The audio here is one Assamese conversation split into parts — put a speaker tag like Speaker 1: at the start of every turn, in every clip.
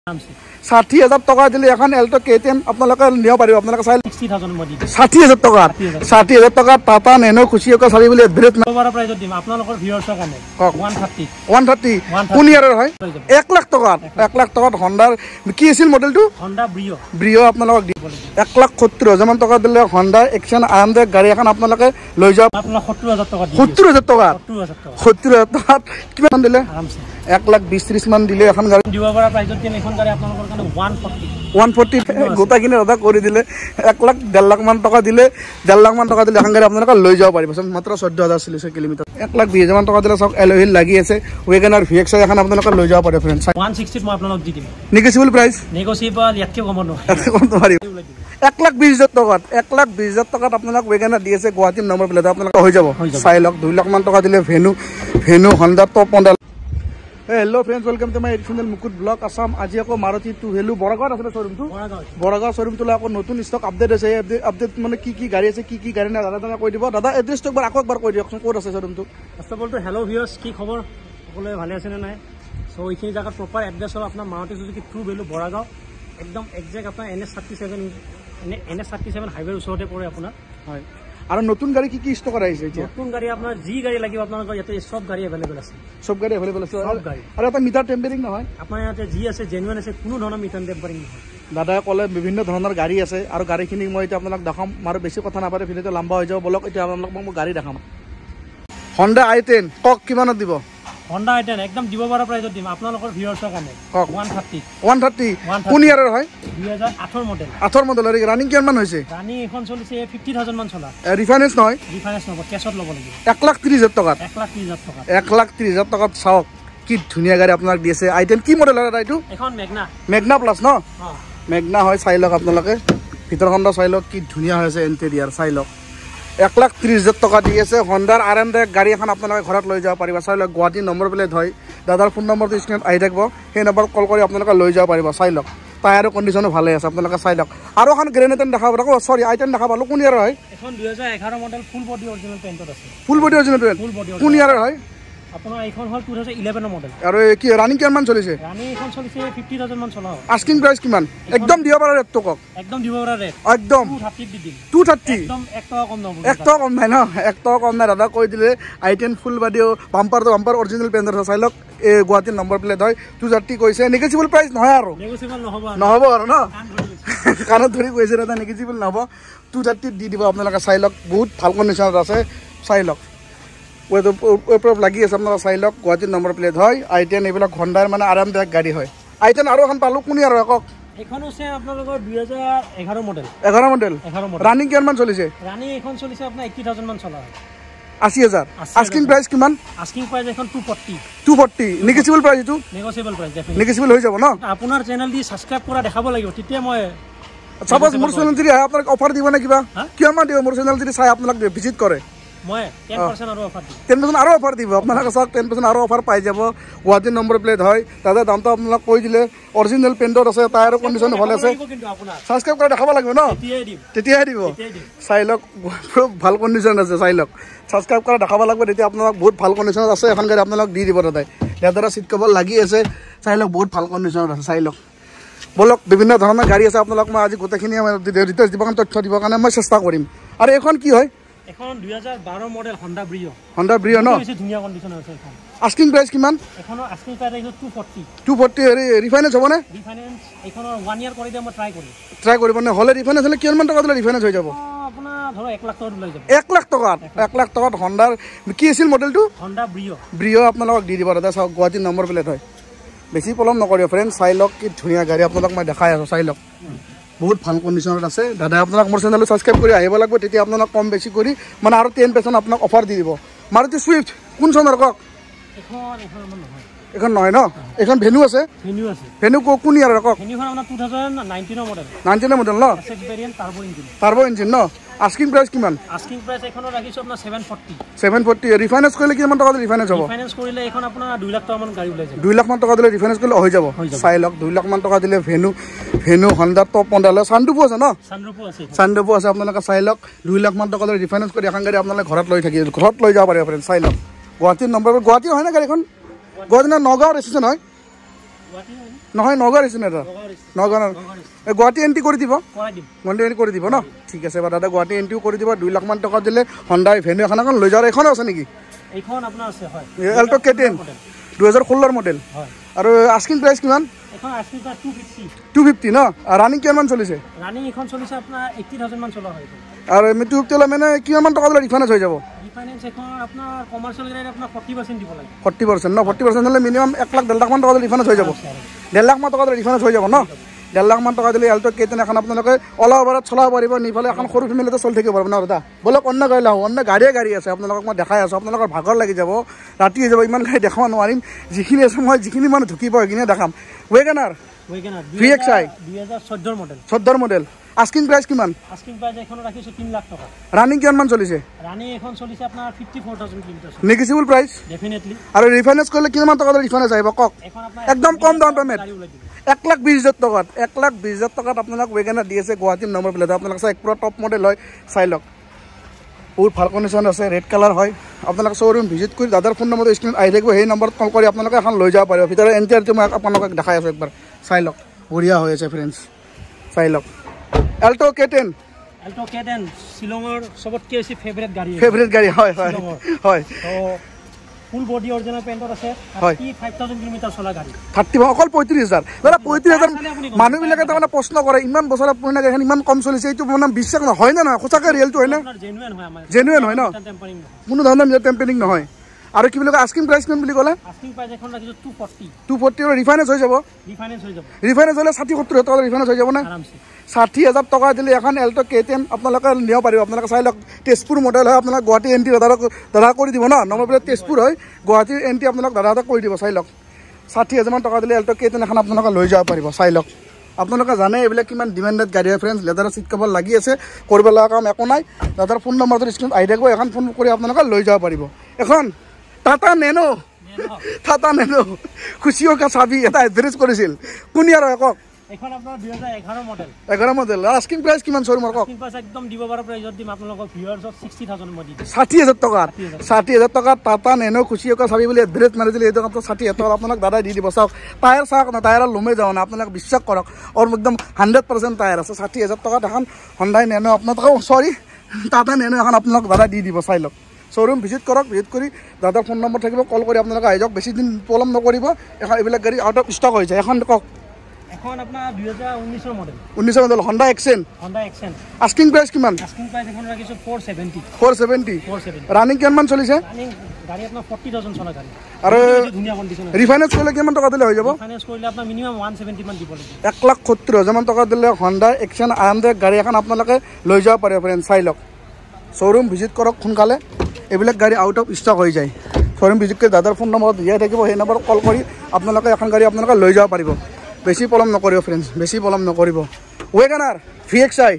Speaker 1: 60,000 টকা দিলে এখন এল্টো কেটেন আপোনালোকে নিব পাৰিব আপোনালোকে চাই
Speaker 2: 60,000 মই দি
Speaker 1: 60,000 টকা 60,000 টকা টাটা নেনো খুচিয়কা চাৰি বুলি এডভাৰেট
Speaker 2: নবৰা প্ৰাইজত দিম আপোনালোকৰ ভিউয়াৰ্ছৰ কাৰণে 130
Speaker 1: কোন ইয়াৰৰ হয় 1 লাখ টকা 1 লাখ টকাত হন্ডাৰ কি আছিল মডেলটো
Speaker 2: হন্ডা
Speaker 1: ব্ৰিও আপোনালোকক দিব 1,70,000 মান টকা দিলে হন্ডা এক্সন আৰামদায়ক গাড়ী এখন আপোনালোকে লৈ যাব
Speaker 2: আপোনাক 70,000 টকা দি
Speaker 1: 70,000 টকা 70,000 টকা কিমান দিলে
Speaker 2: আৰামছে
Speaker 1: 1,20,30 মান দিলে এখন গাড়ী
Speaker 2: দিব পৰা প্ৰাইজত দিম এখন গাড়ী আপোনালোকৰ কাৰণে
Speaker 1: 140 গোটাখিনি অদা কৰি দিলে 1,00,000 লাখ মান টকা দিলে 1,50,000 মান টকা দিলে এখন গাড়ী আপোনালোকে লৈ যাব পাৰিব মাত্ৰ 14,040 কিলোমিটাৰ 1,20,000 মান টকা দিলে সব এলহিল লাগি আছে ওয়েগনাৰ ভিএক্স এখন আপোনালোকে লৈ যাব পাৰে ফ্ৰেন্ড
Speaker 2: 160 মই আপোনালোক দি দিম
Speaker 1: নেগোচিয়েবল প্ৰাইস
Speaker 2: নেগোচিয়েবল ইয়াতকে কম নহয়
Speaker 1: 1,20,000 টকাত 1,20,000 টকাত আপোনালোক ওয়েগনাৰ দি আছে গুৱাহাটী নম্বৰ প্লেট আপোনালোকে হৈ যাব চাই লওক 2 লাখ মান টকা দিলে Venue Honda top model Hello friends, welcome to my channel Mukut Vlog Assam. আজি আকৌ Maruti to Hello Boragaon আছে শোরুমটো Boragaon শোরুমটো আকৌ নতুন স্টক আপডেট আছে আপডেট মানে কি গাড়ী আছে কি গাড়ী না দাদা তুমি কৈ দিব দাদা এড্ৰেছটো একবাৰ কৈ দিয়কচোন ক'ত আছে শোরুমটো
Speaker 2: ফার্স্ট অফ অল তো হেল্লো ভিউয়ার্স কি খবৰ সকলোৱে ভালে আছে নে নাই সো এইখিনি জায়গা প্ৰপাৰ এড্ৰেছ হ'ল আপোনাৰ Maruti Suzuki True Value Boragaon একদম এক্সাক্ট আপোনাৰ NS37 হাইৱেৰ ওচৰতে পৰে আপোনাৰ
Speaker 1: হয় আৰু নতুন গাড়ী কি ষ্টক আছে এতিয়া
Speaker 2: নতুন গাড়ী আপোনাৰ জি গাড়ী লাগিব আপোনালোকৰ ইয়াতে সব গাড়ী अवेलेबल আছে
Speaker 1: সব গাড়ী अवेलेबल আছে
Speaker 2: সব গাড়ী
Speaker 1: আৰু এটা মিটাৰ টেম্পাৰিং নহয়
Speaker 2: আপোনাৰ ইয়াতে জি আছে জেনুইন আছে কোনো ধৰণৰ মিটাৰ টেম্পাৰিং নহয়
Speaker 1: দাদাই ক'লে বিভিন্ন ধৰণৰ গাড়ী আছে আৰু গাড়ীখিনি মই এতিয়া আপোনাক দেখাম আৰু বেছি কথা নাপাৰে ভিডিওটো লম্বা হৈ যাব বলক এতিয়া আপোনাক মই গাড়ী দেখাম Honda i10 কক কিমানত দিব
Speaker 2: Honda i10 একদম দিব পৰা প্ৰাইজত দিম আপোনালোকৰ ভিউয়াৰ্ছৰ কাৰণে
Speaker 1: 130 কোন ইয়াৰৰ হয়
Speaker 2: 2008 মডেল
Speaker 1: 8 মডেলৰ ৰানিং কিমান হৈছে
Speaker 2: ৰানিং এখন চলিছে 50,000 মান চলা
Speaker 1: ৰিফাইনেন্স নহয়
Speaker 2: ৰিফাইনেন্স নব কেছত ল'ব লাগিব
Speaker 1: 1,30,000 টকা 1,30,000 টকাত চাওক কি ধুনীয়া গাড়ী আপোনাক দি আছে i10 কি মডেল হয় এইটো
Speaker 2: এখন
Speaker 1: মেগনা প্লাস ন মেগনা হয় চাই লওক আপোনালোকে ভিতৰখন চাই লওক কি ধুনীয়া হৈছে ইন্টেৰিয়ৰ চাই লওক 1,30,000 টকা দি আছে হন্ডাৰ আৰামদায়ক গাড়ী এখন আপোনালোকে ঘৰত লৈ যাব পাৰিব চাই লওক গুৱাহাটী নম্বৰ প্লেট হয় দাদাৰ ফোন নম্বৰটো স্ক্ৰীনত আহি থাকিব সেই নম্বৰত কল কৰি আপোনালোকে লৈ যাব পাৰিব চাই লওক টায়াৰৰ কণ্ডিশ্যনো ভালে আছে আপোনালোকে চাই লওক আৰু এখন গ্ৰেনেটন দেখাব আকৌ সৰি i10 দেখাব কোন ইয়াৰ হয়
Speaker 2: এখন 2011 মডেল ফুল বডি অৰিজিনাল পেইণ্টত আছে
Speaker 1: ফুল বডি অৰিজিনাল পেইণ্ট কোন ইয়াৰ হয়
Speaker 2: আপোনাৰ এখন হল 2011 মডেল
Speaker 1: আৰু কি ৰানিং কিমান চলিছে
Speaker 2: ৰানিং এখন চলিছে 50,000 মান চলা
Speaker 1: আস্কিং প্রাইস কিমান একদম দিব পাৰা ৰেট টক
Speaker 2: একদম দিব পাৰা ৰেট
Speaker 1: একদম
Speaker 2: 230 দি দিম
Speaker 1: 230
Speaker 2: একদম 1 টকা কম নহব
Speaker 1: 1 টকা কম নাই ন 1 টকা কম নাই দাদা কৈ দিলে i10 ফুল বডিও বাম্পাৰ অৰিজিনাল পেইণ্টৰ চাই লওক এই গুৱাহাটী নম্বৰ প্লেট হয় 230 কৈছে নেগোচিয়েবল প্রাইস নহয় আৰু
Speaker 2: নেগোচিয়েবল
Speaker 1: নহব আৰু ন কাৰণ ধৰি কৈছে দাদা নেগোচিয়েবল নহব 230 দি দিব আপোনালোকে চাই লওক বহুত ভাল কণ্ডিশ্যনত আছে চাই লওক ওপৰ লাগি আছে আপোনালোকে চাই লওক গুৱাহাটী নম্বৰ প্লেট হয় i10 এইবিলাক হন্ডাৰ মানে আৰামদায়ক গাড়ী হয় i10 আৰু এখন পালো কোন ইয়াৰ কক
Speaker 2: এখন আছে আপোনালোকৰ 2011 মডেল
Speaker 1: 11 মডেল ৰানিং কিমান চলিছে
Speaker 2: ৰানিং এখন চলিছে আপোনাৰ 80,000 মান চলা
Speaker 1: 80,000 আস্কিং প্রাইস কিমান
Speaker 2: আস্কিং প্রাইস এখন 240
Speaker 1: নেগোচিয়েবল প্রাইস এটো
Speaker 2: নেগোচিয়েবল প্রাইস ডেফিনেটলি
Speaker 1: নেগোচিয়েবল হৈ যাব ন
Speaker 2: আপোনাৰ চেনেল দি সাবস্ক্রাইব কৰা দেখাব লাগিব তেতিয়া মই
Speaker 1: সাপোজ মোৰ চেনেল যদি আপোনাক অফাৰ দিব না কিবা কিমান দিব মোৰ চেনেল যদি চাই আপোনাক ভিজিট কৰে
Speaker 2: মই 10% আৰু অফাৰ দিম
Speaker 1: 10% আৰু অফাৰ দিব আপোনালোকে সব 10% আৰু অফাৰ পাই যাব গুৱাহাটী নম্বৰ প্লেট হয় দাদা দামটো আপোনাক কৈ দিলে অৰিজিনাল পেইণ্টৰ আছে টায়াৰৰ কণ্ডিশ্যন ভালে আছে সাবস্ক্ৰাইব কৰা দেখাব লাগিব ন তেতিয়াহে দিব চাই লওক ভাল কণ্ডিশ্যন আছে চাই লওক সাবস্ক্ৰাইব কৰা দেখাব লাগিব তেতিয়া আপোনাক বহুত ভাল কণ্ডিশ্যনত আছে এখন গাড়ী আপোনাক দি দিব দাদাই দাদাৰ সিট কভাৰ লাগি আছে চাই লওক বহুত ভাল কণ্ডিশ্যনত আছে চাই লওক বলক বিভিন্ন ধৰণৰ গাড়ী আছে আপোনাক মই আজি গোটেইখিনি ডিটেইলছ দিব কাৰণে তথ্য দিব কাৰণে মই চেষ্টা কৰিম আৰু এখন কি হয়
Speaker 2: এখন 2012 মডেল Honda
Speaker 1: Brio ন
Speaker 2: বেছি ধুনীয়া কণ্ডিশ্যন আছে এখন
Speaker 1: আস্কিং প্রাইস কিমান
Speaker 2: এখনৰ আস্কিং প্রাইস 240
Speaker 1: ৰিফাইনেন্স হ'ব নে
Speaker 2: ৰিফাইনেন্স এখনৰ 1 ইয়াৰ কৰি দিম মই
Speaker 1: ট্রাই কৰিব নে হলে ৰিফাইনেন্স হলে কিমান টকা দিলে ৰিফাইনেন্স হৈ যাব
Speaker 2: আপোনাৰ ধৰ 1 লাখ টকা লৈ যাব
Speaker 1: 1 লাখ টকা 1 লাখ টকাত হন্ডাৰ কি আছিল মডেলটো
Speaker 2: Honda
Speaker 1: Brio আপোনালোকক দি দিব দাদা চাওক গুৱাহাটী নম্বৰ প্লেট হয় বেছি পলম নকৰিব ফ্ৰেন্ড চাই লওক কি ধুনীয়া গাড়ী আপোনালোক মই দেখাই আছো চাই লওক বহুত ভাল কণ্ডিশ্যনত আছে দাদা আপোনাক মোৰ চেনেলটো সাবস্ক্ৰাইব কৰি আহিব লাগিব তেতিয়া আপোনাক কম বেছি কৰি মানে আৰু 10% আপোনাক অফাৰ দি দিব Maruti Swift কোন চনৰ কক এখন নহয় ন এখন ভেনু আছে ভেনু কোন ইয়াৰ কক
Speaker 2: ভেনুখন আপোনাৰ 2019 মডেল
Speaker 1: 19 মডেল ন
Speaker 2: এক্স ভেৰিয়েন্ট
Speaker 1: টাৰ্বো ইঞ্জিন ন আস্কিং প্রাইস কিমান
Speaker 2: আস্কিং প্রাইস এখনৰ ৰাখিছো আপোনাৰ
Speaker 1: 740 ৰিফাইনেন্স কৰিলে কিমান টকা দিলে ৰিফাইনেন্স হ'ব
Speaker 2: ৰিফাইনেন্স কৰিলে এখন আপোনাৰ 2 লাখ টকা মান গাড়ী ওলাই যাব
Speaker 1: 2 লাখ মান টকা দিলে ৰিফাইনেন্স কৰিলে হৈ যাব চাই লওক 2 লাখ মান টকা দিলে ভেনু হন্ডা টপ মডেল সানৰুফো আছে ন সানৰুফো আছে আপোনালোকে চাই লওক 2 লাখ মান টকা দিলে ৰিফাইনেন্স কৰি এখন গাড়ী আপোনালোকে ঘৰত লৈ যাব পাৰিব ফ্ৰেন্ড চাই লওক গুৱাহাটীৰ নম্বৰ গুৱাহাটী হয় না গাড়ীখন গুৱাহাটী না নগাঁও ৰেজিষ্ট্ৰেচন হয় নহয় নগাঁৱৰ ৰেজিষ্ট্ৰেশ্যন নগাঁৱৰ গুৱাহাটী এণ্ট্ৰি কৰি দিব গুৱাহাটী এণ্ট্ৰি কৰি দিব ন ঠিক আছে বাৰু দাদা গুৱাহাটী এণ্ট্ৰিও কৰি দিব 2 লাখ মান টকা দিলে হণ্ডাই ভেনু এখন লৈ যাওঁ এইখনো আছে নেকি
Speaker 2: এইখন আপোনাৰ আছে হয়
Speaker 1: এল্টো K10 2016 মডেল
Speaker 2: হয়
Speaker 1: আৰু আস্কিং প্ৰাইচ কিমান
Speaker 2: এখন আস্কিং প্ৰাইচ
Speaker 1: 250 ন ৰানিং কিমান চলিছে
Speaker 2: ৰানিং এখন চলিছে আপোনাৰ 80000 মান চলা হয়
Speaker 1: আৰু আমি 250 মানে কিমান মান টকা দিলে ৰিফাইনেন্স হৈ যাব
Speaker 2: ৰিফাইনেন্স এখন আপোনাৰ কমাৰ্চিয়েল গাড়ী আপোনাৰ 40% দিব লাগে
Speaker 1: 40% ন 40% হলে মিনিমাম 1 লাখ 1.5 লাখ মান টকা দিলে ৰিফাইনেন্স হৈ যাব 1.5 লাখ মান টকা দিলে ৰিফাইনেন্স হৈ যাব ন 1.5 লাখ মান টকা দিলে এল্টো K10 এখন আপোনালোকে অল ওভাৰত চলাব পাৰিব নিফালে এখন সৰু ফেমিলিতে চলি থাকিব পাৰিব ন দাদা বলক অন্য গাড়ী লাও অন্য গাড়ী আছে আপোনালোকক মই দেখাই আছো আপোনালোকৰ ভাগৰ লাগি যাব ৰাতি হৈ যাব ইমান গাড়ী দেখাব নোৱাৰিম যিখিনি আছে মই যিখিনি মানুহ ঢুকিব সেইখিনি দেখাম WagonR VXI 2014 model asking price কিমান
Speaker 2: আস্কিং প্ৰাইচ এখন ৰাখিছো 3 লাখ টকা
Speaker 1: ৰানিং কিমান মান চলিছে
Speaker 2: ৰানিং এখন চলিছে আপোনাৰ 54000 কিলোমিটাৰ
Speaker 1: নেগোচিয়েবল প্ৰাইচ
Speaker 2: ডেফিনেটলি
Speaker 1: আৰু ৰিফাইনেন্স কৰিলে কিমান মান টকা ৰিফাইনেন্স আহিব কক একদম কম ডাউন পেমেন্ট 1,20,000 টকাত 1,20,000 টকাত আপোনাক ৱেগনাৰ দি আছে গুৱাহাটীৰ নম্বৰ প্লেট আপোনাক চাই পুৰা টপ মডেল হয় চাই লওক বহুত ভাল কণ্ডিশ্যন আছে ৰেড কালাৰ হয় আপোনালোকে শ্ব'ৰুম ভিজিট কৰি দাদাৰ ফোন নম্বৰটো স্ক্ৰীনত আহি থাকিব সেই নম্বৰত কল কৰি আপোনালোকে এখন লৈ যাব পাৰিব ভিতৰত এণ্টাৰটো মই আপোনালোকক দেখাই আছোঁ একবাৰ চাই লওক বঢ়িয়া হৈ আছে ফ্ৰেণ্ডছ চাই লওক এল্টো K10
Speaker 2: শিলঙৰ সবতকৈ বেছি ফেভৰেট গাড়ী
Speaker 1: হয়
Speaker 2: ফুল বডি অৰিজিনাল পেইণ্টত আছে 35000 কিলোমিটাৰ চলা গাড়ী 30
Speaker 1: অকল 35000 দাদা 35000 মানুহবিলাকে তাৰমানে প্ৰশ্ন কৰে ইমান বছৰ পুৰণা গাড়ীখন ইমান কম চলিছে এইটো মানে বিশ্বাস নহয় না সঁচাকৈ ৰিয়েলটো হয় না জেনুৱেন হয় ন কোনো ধৰণৰ টেম্পাৰিং নহয় আৰু কি বুলি কয় আস্কিং প্ৰাইচ কিমান বুলি ক'লে
Speaker 2: আস্কিং প্ৰাইচ এখন ৰাখিছো
Speaker 1: 240 আৰু ৰিফাইনেন্স হৈ যাব ৰিফাইনেন্স হ'লে 60-70 টকা ৰিফাইনেন্স হৈ যাব না 60,000 টকা দিলে এখন এল্টো K10 আপোনালোকে নিব পাৰিব আপোনালোকে চাই লওক তেজপুৰ মডেল হয় আপোনালোক গুৱাহাটী এণ্ট্ৰি দাদা কৰি দিব ন নম্বৰ প্লেট তেজপুৰ হয় গুৱাহাটীৰ এণ্ট্ৰি আপোনালোক দাদা কৰি দিব চাই লওক 60,000 মান টকা দিলে এল্টো K10 এখন আপোনালোকে লৈ যাব পাৰিব চাই লওক আপোনালোকে জানে এইবিলাক কিমান ডিমাণ্ডেড গাড়ী হয় ফ্ৰেণ্ডছ লেদাৰ চিট কভাৰ লাগি আছে কৰিব লগা কাম একো নাই দাদাৰ ফোন নম্বৰটো স্ক্ৰীনত আহি থাকিব এখন ফোন কৰি আপোনালোকে লৈ যাব পাৰিব এখন টাটা নেনো খুচিও কা চাবি এটা এডভাৰেজ কৰিছিল কোন ইয়াৰ হয় কওক
Speaker 2: এখন আপোনাৰ 2011
Speaker 1: মডেল আস্কিং প্ৰাইচ কিমান শ্বৰুমৰ কওক
Speaker 2: আস্কিং প্ৰাইচ একদম দিব পৰা প্ৰাইজত দিম আপোনালোকক ভিউয়াৰ্ছক 60000 মই দি দিম
Speaker 1: 60,000 টকা টাটা নেনো খুচিও কা চাবি বুলি এডভাৰেজ মাৰি দিলে এইটো আপোনাৰ 60,000 টকা আপোনাক দাদা দি দিব চাওক টায়াৰ চাওক না টায়াৰ লমে যাও না আপোনাক বিশ্বাস কৰক আৰু একদম 100% টায়াৰ আছে 60,000 টকাত এখন হণ্ডাই নেনো আপোনাক টাটা নেনো এখন আপোনাক দাদা দি দিব চাই লওক শ্ব'ৰুম ভিজিট কৰক ভিজিট কৰি দাদাৰ ফোন নম্বৰ থাকিব কল কৰি আপোনালোকে আহি যাওক বেছি দিন পলম নকৰিব এখন এইবিলাক গাড়ী আউট অফ ষ্টক হৈ যায় এখন কওক
Speaker 2: এখন আপোনাৰ 2019 model
Speaker 1: Honda Xcent asking price কিমান
Speaker 2: আস্কিং প্ৰাইচ এখন ৰাখিছো
Speaker 1: 470 ৰানিং কিমান মান চলিছে
Speaker 2: ৰানিং গাড়ী আপোনাৰ 40000 চলা গাড়ী
Speaker 1: আৰু
Speaker 2: ধুনীয়া কণ্ডিশ্যন
Speaker 1: ৰিফাইনেন্স কৰিলে কিমান টকা দিলে হৈ যাব
Speaker 2: ৰিফাইনেন্স কৰিলে আপোনাৰ মিনিমাম 170 মান দিব লাগিব
Speaker 1: 1,70,000 মান টকা দিলে হণ্ডা এক্সেন আৰামদায়ক গাড়ী এখন আপোনালোকে লৈ যাব পাৰে ফ্ৰেণ্ড চাই লওক শ্ব'ৰুম ভিজিট কৰক সোনকালে এইবিলাক গাড়ী আউট অফ ষ্টক হৈ যায় শ্ব'ৰুম ভিজিট কৰি দাদাৰ ফোন নম্বৰত দিয়াই থাকিব সেই নম্বৰত কল কৰি আপোনালোকে এখন গাড়ী আপোনালোকে লৈ যাব পাৰিব বেছি পলম নকৰিব ফ্ৰেণ্ডছ বেছি পলম নকৰিব ৱেগনাৰ VXI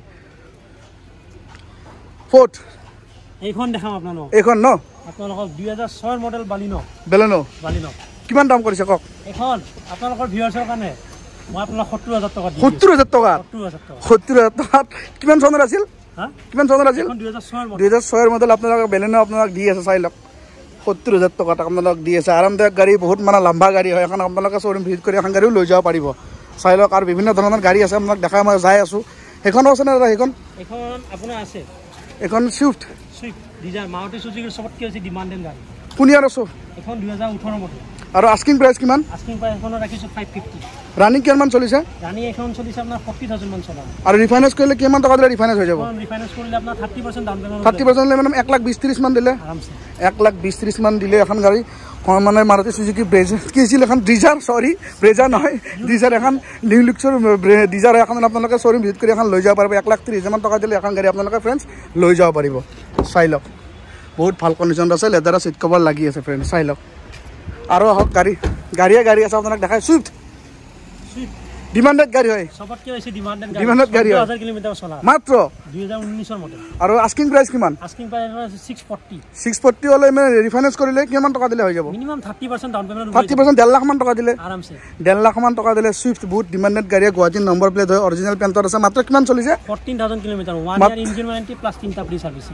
Speaker 1: ফোর্ট
Speaker 2: এইখন দেখাম আপোনালোক
Speaker 1: এইখন ন
Speaker 2: আপোনালোক 2006 মডেল বালিনো
Speaker 1: কিমান দাম কৰিছে কক
Speaker 2: এখন আপোনালোকৰ ভিউয়াৰ্ছৰ কাৰণে মই আপোনাক 70000 টকা দিম
Speaker 1: 70000 টকা কিমান চনৰ আছিল কিমান চনৰ আছিল 2006 মডেল আপোনালোক বেলেনো আপোনাক দি আছে চাই লওক 70000 টকা আপোনালোক দি আছে আৰামদায়ক গাড়ী বহুত মানে লম্বা গাড়ী হয় এখন আপোনালোকে শ্ব'ৰুম ভিজিট কৰি এখন গাড়ীও লৈ যাব পাৰিব চাই লওক আৰু বিভিন্ন ধৰণৰ গাড়ী আছে আপোনাক দেখাই মই যাই আছো এখনো আছে না এখন
Speaker 2: আপোনাৰ আছে
Speaker 1: এখন সুইফট
Speaker 2: ডিজায়াৰ মাৰুতি সুজুকিৰ সবতকৈ বেছি ডিমান্ডেড গাড়ী
Speaker 1: কোনিয়াৰ আছে
Speaker 2: এখন 2018 মডেল
Speaker 1: আৰু আস্কিং প্ৰাইচ কিমান
Speaker 2: আস্কিং প্ৰাইচ এখন ৰাখিছো 550
Speaker 1: ৰানিং কিমান চলিছে
Speaker 2: ৰানিং এখন চলিছে আপোনাৰ 40000 মান চলা
Speaker 1: আৰু ৰিফাইনেন্স কৰিলে কিমান টকা দিলে ৰিফাইনেন্স হৈ যাব
Speaker 2: ৰিফাইনেন্স কৰিলে আপোনাৰ 30% ডাউন পেমেন্ট
Speaker 1: 30% দিলে মানে 1,20,30 মান দিলে আৰামছে 1,20,30 মান দিলে এখন গাড়ী মানে মাৰুতি সুজুকি ব্ৰেজা কি আছিল এখন ডিজাৰ ব্ৰেজা নহয় ডিজাৰ এখন নিউ লুক্সৰ ডিজাৰ এখন আপোনালোকে শ্ব'ৰুম ভিজিট কৰি এখন লৈ যাব পাৰিব 1,30,000 মান টকা দিলে এখন গাড়ী আপোনালোকে ফ্ৰেণ্ডছ লৈ যাব পাৰিব চাই লওক বহুত ভাল কণ্ডিশ্যন আছে লেদাৰ চিট কভাৰ লাগি আছে ফ্ৰেণ্ডছ চাই লওক আৰু হওক গাড়ী আছে আপোনাক দেখাই সুইফট ডিমান্ডেড গাড়ী হয়
Speaker 2: সবতকৈ বেছি ডিমান্ডেড
Speaker 1: গাড়ী
Speaker 2: 10000 কিলোমিটাৰ চলা
Speaker 1: মাত্ৰ
Speaker 2: 2019 মডেল
Speaker 1: আৰু আস্কিং প্ৰাইচ কিমান
Speaker 2: আস্কিং প্ৰাইচ 640
Speaker 1: হলে মানে ৰিফাইনেন্স কৰিলে কিমান টকা দিলে হৈ যাব
Speaker 2: মিনিমাম 30% ডাউন পেমেন্ট
Speaker 1: 30% 1.5 লাখ মান টকা দিলে
Speaker 2: আৰামছে
Speaker 1: 1.5 লাখ মান টকা দিলে সুইফট বহুত ডিমান্ডেড গাড়ী গুৱাহাটীৰ নম্বৰ প্লেট হয় অৰিজিনাল পেণ্টৰ আছে মাত্ৰ কিমান চলিছে
Speaker 2: 14000 kilometre 1 year engine warranty plus 3টা ফ্ৰী সার্ভিসিং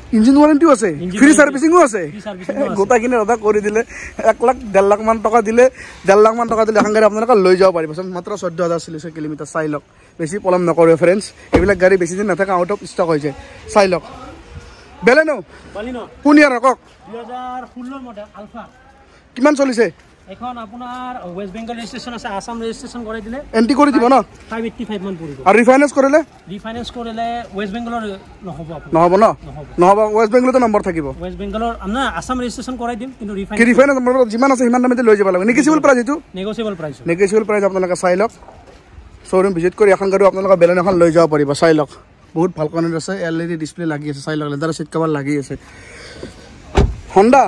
Speaker 1: ইঞ্জিন ওয়ারেন্টিও আছে ফ্রি সার্ভিসিংও আছে গোটাখিনি দাদা কৰি দিলে 1 লাখ 1.5 লাখ মান টকা দিলে 1.5 লাখ মান টকা দিলে এখন গাড়ী আপোনালোকে লৈ যাব পাৰিব মাত্ৰ 14,400 কিলোমিটাৰ চাই লওক বেছি পলম নকৰে ফ্ৰেণ্ডছ এইবিলাক গাড়ী বেছি দিন নাথাকে আউট অফ ষ্টক হৈ যায় চাই লওক বেলেনো কোন ইয়াৰ কওক
Speaker 2: 2016 মডেল আলফা
Speaker 1: কিমান চলিছে
Speaker 2: এখন আপোনাৰ ওয়েস্ট বেংগল ৰেজিষ্ট্ৰেচন আছে আসাম ৰেজিষ্ট্ৰেচন কৰাই দিলে
Speaker 1: এন্টি কৰি দিব ন
Speaker 2: 585 মান পৰিব
Speaker 1: আৰু ৰিফাইনেন্স কৰিলে
Speaker 2: ওয়েস্ট বেংগলৰ নহব
Speaker 1: নহব ওয়েস্ট বেংগলতে নম্বৰ থাকিব
Speaker 2: ওয়েস্ট বেংগলৰ আমনা আসাম ৰেজিষ্ট্ৰেচন কৰাই দিম কিন্তু
Speaker 1: ৰিফাইনেন্স নম্বৰ যিমান আছে সিমান দামতে লৈ যাব লাগিব নেগোচিয়েবল প্ৰাইস এটো নেগোচিয়েবল প্ৰাইস আপোনালোকে চাই লওক শোরুম ভিজিট কৰি এখন গাড়ী আপোনালোকে বেলেন এখন লৈ যাব পাৰিব চাই লওক বহুত ভাল কণ্ডিশ্যন আছে LED ডিসপ্লে লাগি আছে চাই লওক লেদাৰ সিট কভাৰ লাগি আছে Honda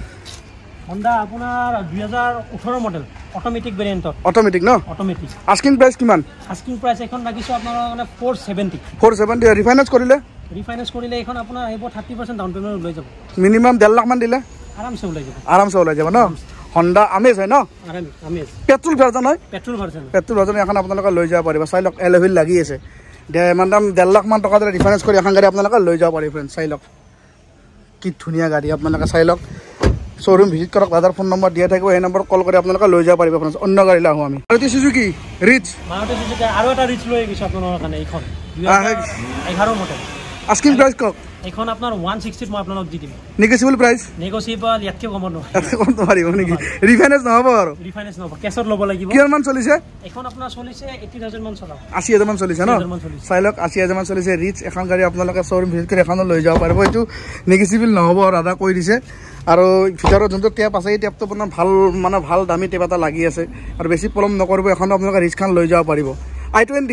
Speaker 1: আপোনাৰ 2018 মডেল অটোমেটিক ভেৰিয়েন্ট অটোমেটিক ন
Speaker 2: অটোমেটিক
Speaker 1: আস্কিং প্রাইস কিমান
Speaker 2: আস্কিং প্রাইস এখন লাগিছে আপোনাৰ মানে
Speaker 1: 470 ৰিফাইনেন্স কৰিলে
Speaker 2: এখন আপোনাৰ আহিব 30% ডাউন পেমেন্ট লৈ যাব
Speaker 1: মিনিমাম 1.5 লাখ মান দিলে
Speaker 2: আৰামছে ওলাই যাব
Speaker 1: ন Honda আমেজ হয় ন
Speaker 2: আমেজ
Speaker 1: পেট্রোল ভার্জন হয়
Speaker 2: পেট্রোল
Speaker 1: ভার্জন এখন আপোনালোকে লৈ যাব পাৰিব চাই লওক এলভিল লাগি আছে মান দাম 1.5 লাখ মান টকা দিলে ৰিফাইনেন্স কৰি এখন গাড়ী আপোনালোকে লৈ যাব পাৰিব ফ্ৰেন্ড চাই লওক কি ধুনীয়া গাড়ী আপোনালোকে চাই লওক শোরুম ভিজিট কৰক দাদাৰ ফোন নম্বৰ দিয়া থাকিব এই নম্বৰ কল কৰি আপোনালোকে লৈ যাব পাৰিব ফ্ৰেন্ডছ অন্য গাড়ী লাহো আমি মাৰুতি সুজুকি ৰিচ
Speaker 2: আৰু এটা ৰিচ লৈ গৈছে আপোনালোকৰ কাৰণে এইখন 2011 মডেল
Speaker 1: আস্কিং প্রাইস কক
Speaker 2: এখন আপোনাৰ 160 মই আপোনালোক দি দিম
Speaker 1: নেগোচিয়েবল প্রাইস
Speaker 2: ইয়াতকে কম
Speaker 1: পাৰিব নেকি ৰিফাইনেন্স নহব আৰু
Speaker 2: ৰিফাইনেন্স নহব কেছত ল'ব লাগিব
Speaker 1: কিমান মান চলিছে
Speaker 2: এখন আপোনাৰ চলিছে 80000 মান চলা
Speaker 1: 80000 মান চলিছে ন চাই লওক 80000 মান চলিছে ৰিচ এখন গাড়ী আপোনালোকে শোরুম ভিজিট কৰি এখন লৈ যাব পাৰিব এইটো নেগোচিয়েবল নহব আৰু আদা কৈ দিছে আৰু ভিতৰত যোনটো টেপ আছে এই টেপটো আপোনাৰ ভাল দামী টেপ এটা লাগি আছে আৰু বেছি পলম নকৰিব এখন আপোনালোকে ৰিচখন লৈ যাব পাৰিব i20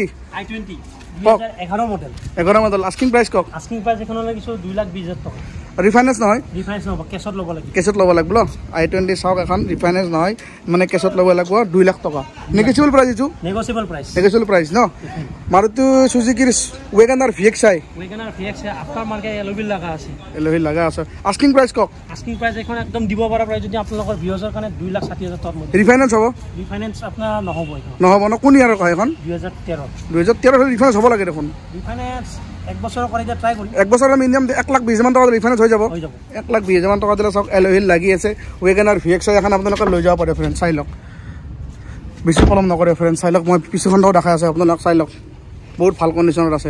Speaker 2: 11 মডেল
Speaker 1: আস্কিং প্রাইস কক
Speaker 2: আস্কিং প্রাইস এখন লাগিছে 2,20,000 টাকা
Speaker 1: ৰিফাইনেন্স নহয়
Speaker 2: নহব কেছত ল'ব লাগিব
Speaker 1: i20 চাওক এখন ৰিফাইনেন্স নহয় মানে কেছত ল'ব লাগিব 2 লাখ টকা নেগোচিয়েবল প্রাইস ইটো নেগোচিয়েবল প্রাইস ন Maruti Suzuki WagonR VXI
Speaker 2: after market alloy wheel
Speaker 1: লাগা আছে আস্কিং প্রাইস কক
Speaker 2: আস্কিং প্রাইস এখন একদম দিব পৰা প্রাইস যদি আপোনালোকৰ ভিউজৰ কাৰণে 2,60,000 টকা
Speaker 1: ৰিফাইনেন্স হ'ব
Speaker 2: আপোনাৰ নহব
Speaker 1: ন কোন ইয়াৰ কয় এখন 2013 ৰিফাইনেন্স হ'ব লাগে দেখোন
Speaker 2: ৰিফাইনেন্স এক বছৰ কৰি দিয়া ট্রাই কৰি
Speaker 1: এক বছৰৰ মিনিমাম 1,20,000 মান টকা ৰিফাইনেন্স হৈ যাব 1,20,000 মান টকা দিলে চাওক এলভিল লাগি আছে ওয়েগনাৰ VXI এখন আপোনালোকে লৈ যাব পাৰে ফ্ৰেন্ড চাই লওক বেছি পলম নকৰে ফ্ৰেন্ড চাই লওক মই পিছখনটাও দেখাই আছে আপোনালোক চাই লওক বহুত ভাল কণ্ডিশ্যনত আছে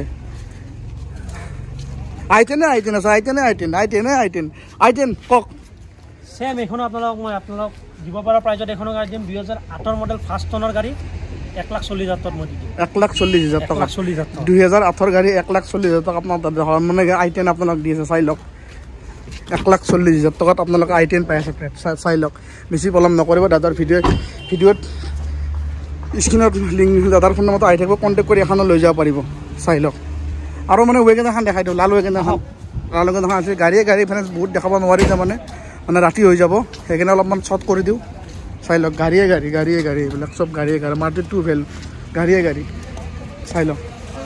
Speaker 1: i10 কক
Speaker 2: সেম এখন আপোনালোক দিব পৰা প্ৰাইজত এখন গাড়ী দিম 2008 মডেল ফাৰ্ষ্ট টনৰ গাড়ী 1,40,000 টকা মই দিম
Speaker 1: 1,40,000 টকা 2008 গাড়ী 1,40,000 টকা আপোনাৰ মানে i10 আপোনালোক দি আছে চাই লওক 1,40,000 টকাত আপোনালোকে i10 পাই আছে চাই লওক বেছি পলম নকৰিব দাদাৰ ভিডিঅ'ত স্ক্ৰীনত লিংক দাদাৰ ফোন নম্বৰটো আহি থাকিব কণ্টেক্ট কৰি এখন লৈ যাব পাৰিব চাই লওক আৰু মানে ওয়েগনাৰ এখন দেখাই দিওঁ লাল ওয়েগনাৰ এখন আছে গাড়ী ফাইনেন্স বহুত দেখাব নোৱাৰি তাৰমানে মানে ৰাতি হৈ যাব সেইকাৰণে অলপমান শ্বৰ্ট কৰি দিওঁ চাই লওক গাড়ী এইবিলাক চব গাড়ী মাৰুতি 2 ভেল গাড়ী চাই লওক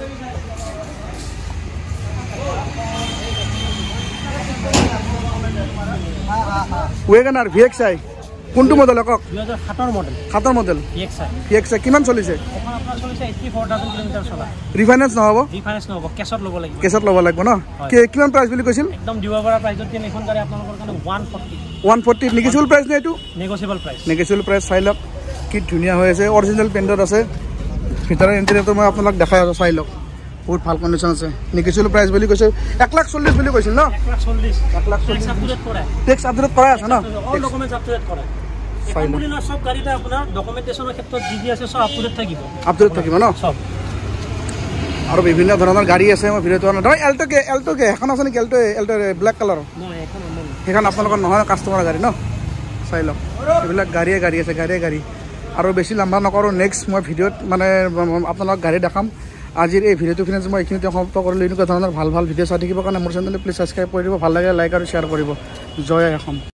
Speaker 1: ওয়েগনাৰ VXI কোনটো মডেল কক
Speaker 2: 2007 মডেল
Speaker 1: VXI কিমান চলিছে
Speaker 2: এখন আপোনাৰ চলিছে 84,000 কিলোমিটাৰ চলা
Speaker 1: ৰিফাইনেন্স নহব
Speaker 2: কেছত
Speaker 1: ল'ব লাগিব ন কিমান প্ৰাইস বুলি কৈছিল
Speaker 2: একদম দিব পৰা প্ৰাইজত দিন এখন গাড়ী আপোনালোকৰ কাৰণে
Speaker 1: 140 নেগোচিয়েবল প্ৰাইস নে এটো
Speaker 2: নেগোচিয়েবল প্ৰাইস
Speaker 1: চাই লওক কি ধুনীয়া হৈ আছে অৰিজিনাল পেইণ্টত আছে ভিতৰৰ ইণ্টেৰিয়ৰটো মই আপোনালোক দেখাই আছো চাই লওক বহুত ভাল কণ্ডিশ্যন আছে নেগোচিয়েবল প্ৰাইস বুলি কৈছে 1,40,000 বুলি কৈছিল ন
Speaker 2: 1,40,000
Speaker 1: টেক্স আপডেট কৰাই আছে ন
Speaker 2: অল ডকুমেন্টস আপডেট কৰে সম্পূৰ্ণ সব গাড়ীটা আপোনাৰ ডকুমেন্টেশনৰ ক্ষেত্ৰত যি আছে সব আপডেট থাকিব ন সব
Speaker 1: আৰু বিভিন্ন ধৰণৰ গাড়ী আছে মই ভিডিঅ'টো ধৰ এল্টো কে এখন আছে নেকি এল্টো ব্লেক কালাৰ সেইখন আপোনালোকৰ নহয় কাষ্টমাৰৰ গাড়ী ন চাই লওক এইবিলাক গাড়ী আছে গাড়ী আৰু বেছি লম্বা নকৰোঁ নেক্সট মই ভিডিঅ'ত মানে আপোনালোকক গাড়ী দেখাম আজিৰ এই ভিডিঅ'টো ফিনান্স মই এইখিনিতে সমাপ্ত কৰিলোঁ এনেকুৱা ধৰণৰ ভাল ভিডিঅ' চাই থাকিবৰ কাৰণে মোৰ চেনেলটো প্লিজ ছাবস্ক্ৰাইব কৰি দিব ভাল লাগে লাইক আৰু শ্বেয়াৰ কৰিব জয় অসম